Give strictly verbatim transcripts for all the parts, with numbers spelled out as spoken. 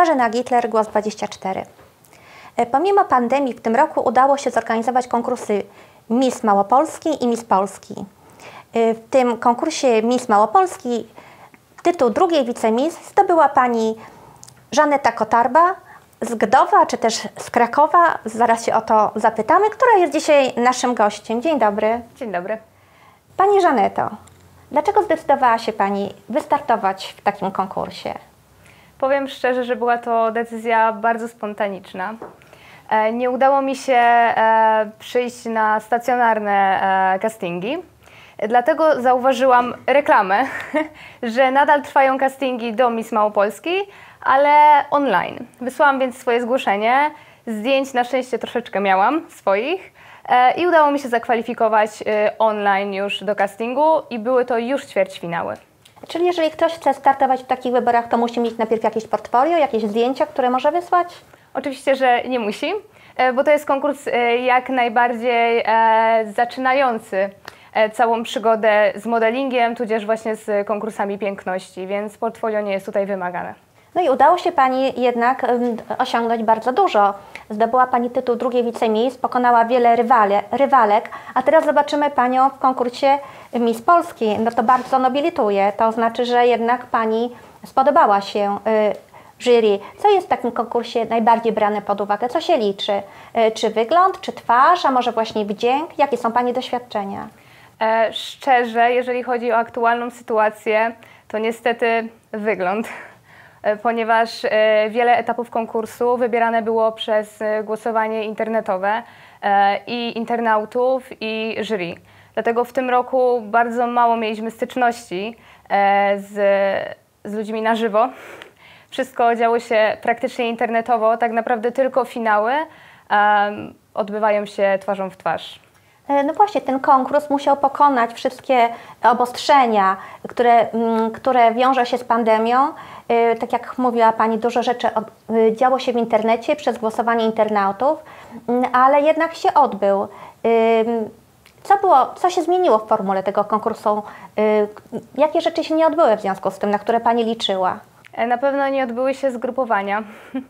Marzena Gitler, Głos dwadzieścia cztery. Pomimo pandemii w tym roku udało się zorganizować konkursy Miss Małopolski i Miss Polski. W tym konkursie Miss Małopolski tytuł drugiej wicemiss zdobyła pani Żaneta Kotarba z Gdowa, czy też z Krakowa. Zaraz się o to zapytamy, która jest dzisiaj naszym gościem. Dzień dobry. Dzień dobry. Pani Żaneto, dlaczego zdecydowała się Pani wystartować w takim konkursie? Powiem szczerze, że była to decyzja bardzo spontaniczna. Nie udało mi się przyjść na stacjonarne castingi, dlatego zauważyłam reklamę, że nadal trwają castingi do Miss Małopolski, ale online. Wysłałam więc swoje zgłoszenie, zdjęć na szczęście troszeczkę miałam swoich i udało mi się zakwalifikować online już do castingu i były to już ćwierćfinały. Czyli jeżeli ktoś chce startować w takich wyborach, to musi mieć najpierw jakieś portfolio, jakieś zdjęcia, które może wysłać? Oczywiście, że nie musi, bo to jest konkurs jak najbardziej zaczynający całą przygodę z modelingiem, tudzież właśnie z konkursami piękności, więc portfolio nie jest tutaj wymagane. No i udało się Pani jednak um, osiągnąć bardzo dużo. Zdobyła Pani tytuł drugiej wicemiss, pokonała wiele rywale, rywalek, a teraz zobaczymy Panią w konkursie Miss Polski. No to bardzo nobilituje, to znaczy, że jednak Pani spodobała się y, jury. Co jest w takim konkursie najbardziej brane pod uwagę? Co się liczy? Y, czy wygląd, czy twarz, a może właśnie wdzięk? Jakie są Pani doświadczenia? E, szczerze, jeżeli chodzi o aktualną sytuację, to niestety wygląd. Ponieważ wiele etapów konkursu wybierane było przez głosowanie internetowe i internautów, i jury. Dlatego w tym roku bardzo mało mieliśmy styczności z, z ludźmi na żywo. Wszystko działo się praktycznie internetowo, tak naprawdę tylko finały um, odbywają się twarzą w twarz. No właśnie, ten konkurs musiał pokonać wszystkie obostrzenia, które, które wiążą się z pandemią. Tak jak mówiła Pani, dużo rzeczy działo się w internecie przez głosowanie internautów, ale jednak się odbył. Co było, co się zmieniło w formule tego konkursu? Jakie rzeczy się nie odbyły w związku z tym, na które Pani liczyła? Na pewno nie odbyły się zgrupowania.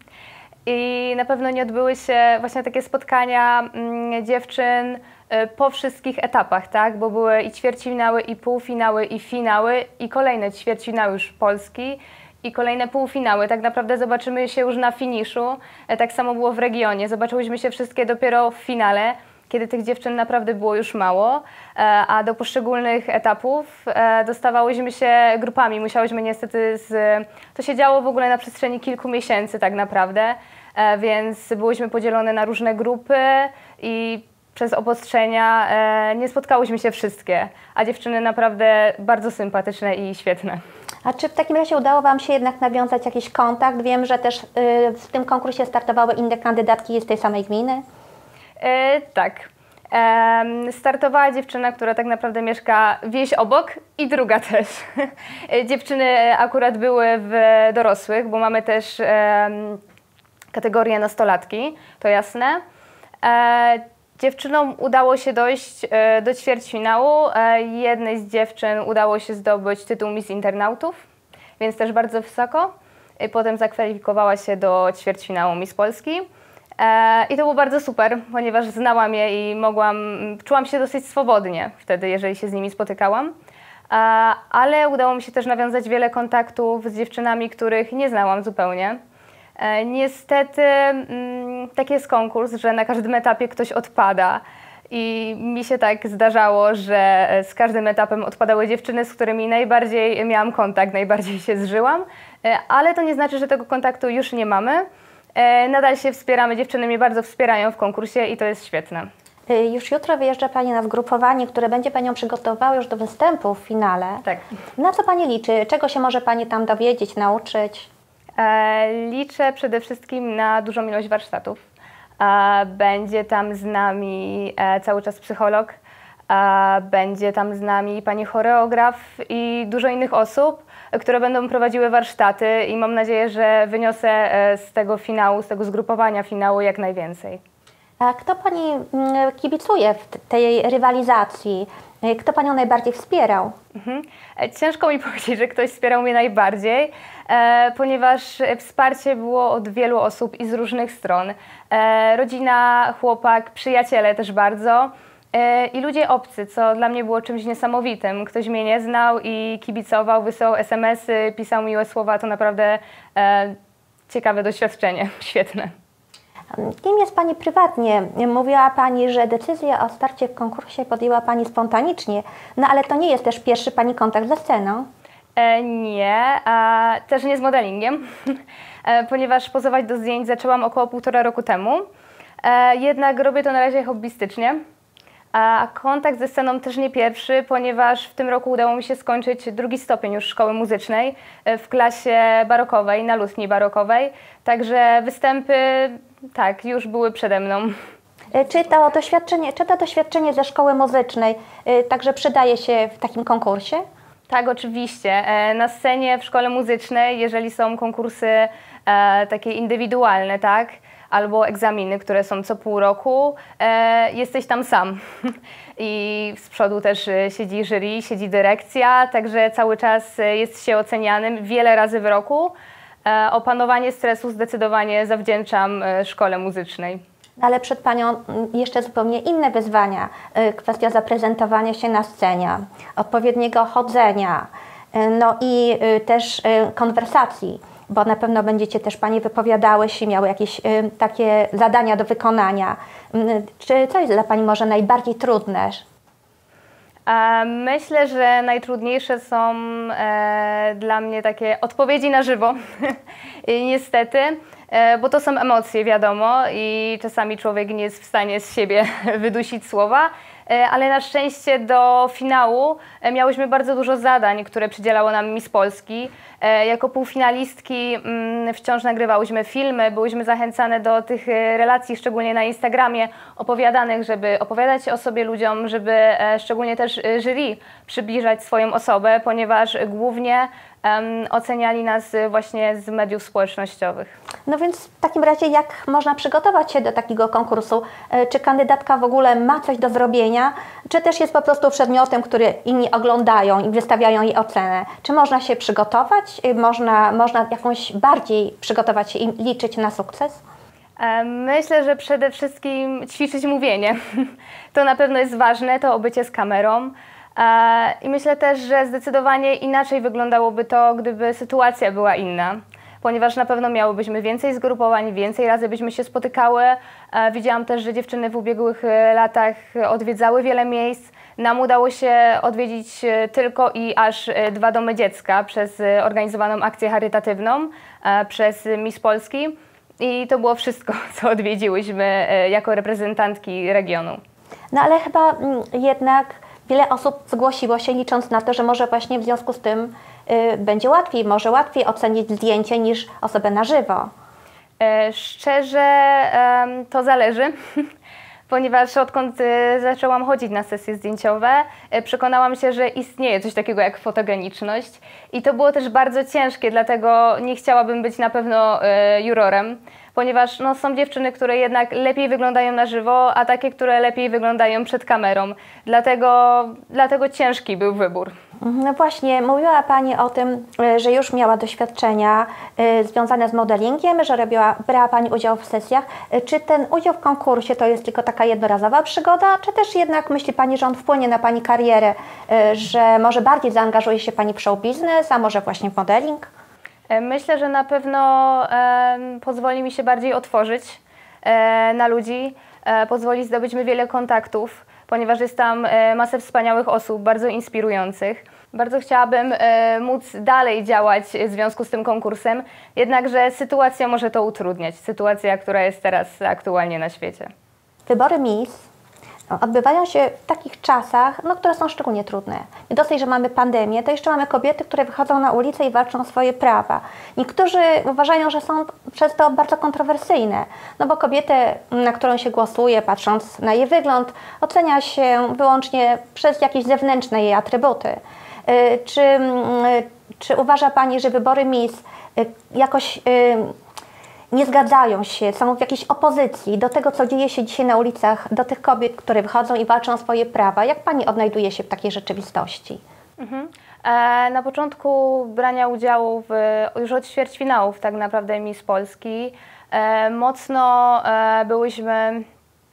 I na pewno nie odbyły się właśnie takie spotkania mm, dziewczyn y, po wszystkich etapach, tak? Bo były i ćwierćfinały, i półfinały, i finały, i kolejne ćwierćfinały już Polski, i kolejne półfinały. Tak naprawdę zobaczymy się już na finiszu. E, tak samo było w regionie. Zobaczyłyśmy się wszystkie dopiero w finale, kiedy tych dziewczyn naprawdę było już mało, e, a do poszczególnych etapów e, dostawałyśmy się grupami. Musiałyśmy niestety z... To się działo w ogóle na przestrzeni kilku miesięcy tak naprawdę, e, więc byłyśmy podzielone na różne grupy i przez obostrzenia e, nie spotkałyśmy się wszystkie, a dziewczyny naprawdę bardzo sympatyczne i świetne. A czy w takim razie udało Wam się jednak nawiązać jakiś kontakt? Wiem, że też y, w tym konkursie startowały inne kandydatki z tej samej gminy. E, tak. E, startowała dziewczyna, która tak naprawdę mieszka wieś obok i druga też. Dziewczyny akurat były w dorosłych, bo mamy też e, kategorię nastolatki, to jasne. E, dziewczynom udało się dojść e, do ćwierćfinału. E, jednej z dziewczyn udało się zdobyć tytuł Miss Internautów, więc też bardzo wysoko. E, potem zakwalifikowała się do ćwierćfinału Miss Polski. I to było bardzo super, ponieważ znałam je i mogłam, czułam się dosyć swobodnie wtedy, jeżeli się z nimi spotykałam. Ale udało mi się też nawiązać wiele kontaktów z dziewczynami, których nie znałam zupełnie. Niestety taki jest konkurs, że na każdym etapie ktoś odpada. I mi się tak zdarzało, że z każdym etapem odpadały dziewczyny, z którymi najbardziej miałam kontakt, najbardziej się zżyłam. Ale to nie znaczy, że tego kontaktu już nie mamy. Nadal się wspieramy, dziewczyny mnie bardzo wspierają w konkursie i to jest świetne. Już jutro wyjeżdża Pani na zgrupowanie, które będzie Panią przygotowywało już do występu w finale. Tak. Na co Pani liczy? Czego się może Pani tam dowiedzieć, nauczyć? E, liczę przede wszystkim na dużą ilość warsztatów. E, będzie tam z nami e, cały czas psycholog, e, będzie tam z nami pani choreograf i dużo innych osób, które będą prowadziły warsztaty i mam nadzieję, że wyniosę z tego finału, z tego zgrupowania finału jak najwięcej. A kto Pani kibicuje w tej rywalizacji? Kto Panią najbardziej wspierał? Mhm. Ciężko mi powiedzieć, że ktoś wspierał mnie najbardziej, e, ponieważ wsparcie było od wielu osób i z różnych stron. E, rodzina, chłopak, przyjaciele też bardzo e, i ludzie obcy, co dla mnie było czymś niesamowitym. Ktoś mnie nie znał i kibicował, wysyłał es em esy, pisał miłe słowa, to naprawdę e, ciekawe doświadczenie, świetne. Kim jest Pani prywatnie? Mówiła Pani, że decyzję o starcie w konkursie podjęła Pani spontanicznie, no ale to nie jest też pierwszy Pani kontakt ze sceną. E, nie, a też nie z modelingiem, e, ponieważ pozować do zdjęć zaczęłam około półtora roku temu, e, jednak robię to na razie hobbystycznie. A kontakt ze sceną też nie pierwszy, ponieważ w tym roku udało mi się skończyć drugi stopień już szkoły muzycznej w klasie barokowej, na lutni barokowej. Także występy, tak, już były przede mną. Czy to doświadczenie, czy to doświadczenie ze szkoły muzycznej także przydaje się w takim konkursie? Tak, oczywiście. Na scenie w szkole muzycznej, jeżeli są konkursy e, takie indywidualne, tak, albo egzaminy, które są co pół roku, e, jesteś tam sam. I z przodu też siedzi jury, siedzi dyrekcja, także cały czas jest się ocenianym wiele razy w roku. E, opanowanie stresu zdecydowanie zawdzięczam szkole muzycznej. Ale przed Panią jeszcze zupełnie inne wyzwania. Kwestia zaprezentowania się na scenie, odpowiedniego chodzenia, no i też konwersacji, bo na pewno będziecie też Panie wypowiadały się, miały jakieś takie zadania do wykonania. Czy co jest dla Pani może najbardziej trudne? Myślę, że najtrudniejsze są e, dla mnie takie odpowiedzi na żywo, niestety, e, bo to są emocje, wiadomo, i czasami człowiek nie jest w stanie z siebie wydusić słowa, e, ale na szczęście do finału e, miałyśmy bardzo dużo zadań, które przydzielało nam Miss Polski. E, jako półfinalistki mm, wciąż nagrywałyśmy filmy, byłyśmy zachęcane do tych relacji, szczególnie na Instagramie, opowiadanych, żeby opowiadać o sobie ludziom, żeby e, szczególnie też jury przybliżać swoją osobę, ponieważ głównie um, oceniali nas właśnie z mediów społecznościowych. No więc w takim razie jak można przygotować się do takiego konkursu? Czy kandydatka w ogóle ma coś do zrobienia, czy też jest po prostu przedmiotem, który inni oglądają i wystawiają jej ocenę? Czy można się przygotować? Można, można jakąś bardziej przygotować się i liczyć na sukces? Myślę, że przede wszystkim ćwiczyć mówienie. To na pewno jest ważne, to obycie z kamerą. I myślę też, że zdecydowanie inaczej wyglądało to, gdyby sytuacja była inna, ponieważ na pewno miałybyśmy więcej zgrupowań, więcej razy byśmy się spotykały. Widziałam też, że dziewczyny w ubiegłych latach odwiedzały wiele miejsc. Nam udało się odwiedzić tylko i aż dwa domy dziecka przez organizowaną akcję charytatywną przez Miss Polski. I to było wszystko, co odwiedziłyśmy jako reprezentantki regionu. No ale chyba jednak wiele osób zgłosiło się, licząc na to, że może właśnie w związku z tym y, będzie łatwiej, może łatwiej ocenić zdjęcie niż osobę na żywo. E, szczerze e, to zależy, ponieważ odkąd e, zaczęłam chodzić na sesje zdjęciowe, e, przekonałam się, że istnieje coś takiego jak fotogeniczność i to było też bardzo ciężkie, dlatego nie chciałabym być na pewno e, jurorem, ponieważ no, są dziewczyny, które jednak lepiej wyglądają na żywo, a takie, które lepiej wyglądają przed kamerą. Dlatego, dlatego ciężki był wybór. No właśnie, mówiła Pani o tym, że już miała doświadczenia y, związane z modelingiem, że robiła, brała Pani udział w sesjach. Czy ten udział w konkursie to jest tylko taka jednorazowa przygoda, czy też jednak myśli Pani, że on wpłynie na Pani karierę, y, że może bardziej zaangażuje się Pani w show biznes, a może właśnie w modeling? Myślę, że na pewno e, pozwoli mi się bardziej otworzyć e, na ludzi, e, pozwoli zdobyć mi wiele kontaktów, ponieważ jest tam e, masę wspaniałych osób, bardzo inspirujących. Bardzo chciałabym e, móc dalej działać w związku z tym konkursem, jednakże sytuacja może to utrudniać, sytuacja, która jest teraz aktualnie na świecie. Wybory Miss odbywają się w takich czasach, no, które są szczególnie trudne. Nie dosyć, że mamy pandemię, to jeszcze mamy kobiety, które wychodzą na ulicę i walczą o swoje prawa. Niektórzy uważają, że są przez to bardzo kontrowersyjne, no bo kobietę, na którą się głosuje, patrząc na jej wygląd, ocenia się wyłącznie przez jakieś zewnętrzne jej atrybuty. Czy, czy uważa Pani, że wybory Miss jakoś nie zgadzają się, są w jakiejś opozycji do tego, co dzieje się dzisiaj na ulicach, do tych kobiet, które wychodzą i walczą o swoje prawa. Jak Pani odnajduje się w takiej rzeczywistości? Mhm. E, na początku brania udziału w, już od ćwierćfinałów tak naprawdę Miss Polski e, mocno e, byłyśmy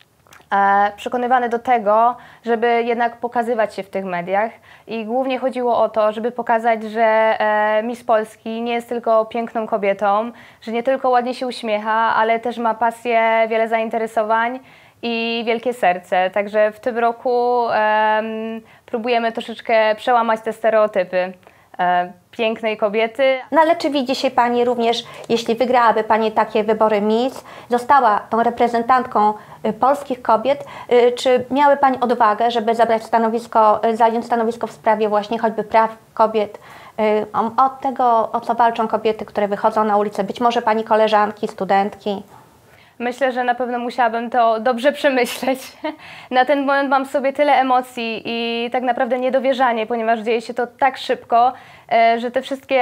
e, przekonywane do tego, żeby jednak pokazywać się w tych mediach i głównie chodziło o to, żeby pokazać, że e, Miss Polski nie jest tylko piękną kobietą, że nie tylko ładnie się uśmiecha, ale też ma pasję, wiele zainteresowań i wielkie serce. Także w tym roku e, próbujemy troszeczkę przełamać te stereotypy e, pięknej kobiety. No ale czy widzi się Pani również, jeśli wygrałaby Pani takie wybory Miss, została tą reprezentantką y, polskich kobiet, y, czy miały Pani odwagę, żeby zabrać stanowisko, y, zająć stanowisko w sprawie właśnie choćby praw kobiet, y, od tego, o co walczą kobiety, które wychodzą na ulicę, być może Pani koleżanki, studentki? Myślę, że na pewno musiałabym to dobrze przemyśleć. Na ten moment mam w sobie tyle emocji i tak naprawdę niedowierzanie, ponieważ dzieje się to tak szybko, że te wszystkie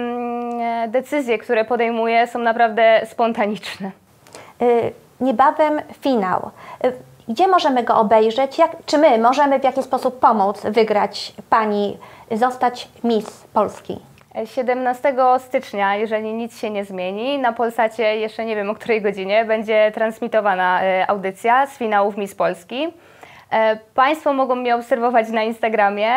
mm, decyzje, które podejmuję, są naprawdę spontaniczne. Y, niebawem finał. Y, gdzie możemy go obejrzeć? Jak, czy my możemy w jakiś sposób pomóc wygrać Pani, zostać Miss Polski? siedemnastego stycznia, jeżeli nic się nie zmieni, na Polsacie, jeszcze nie wiem o której godzinie, będzie transmitowana audycja z finałów Miss Polski. Państwo mogą mnie obserwować na Instagramie,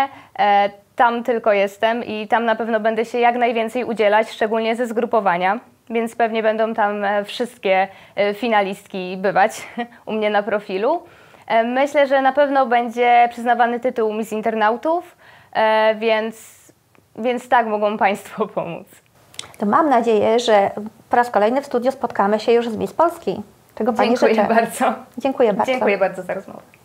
tam tylko jestem i tam na pewno będę się jak najwięcej udzielać, szczególnie ze zgrupowania, więc pewnie będą tam wszystkie finalistki bywać u mnie na profilu. Myślę, że na pewno będzie przyznawany tytuł Miss Internautów, więc Więc tak mogą Państwo pomóc. To mam nadzieję, że po raz kolejny w studiu spotkamy się już z Miss Polski. Czego Pani życzę. Dziękuję bardzo. Dziękuję bardzo. Dziękuję bardzo za rozmowę.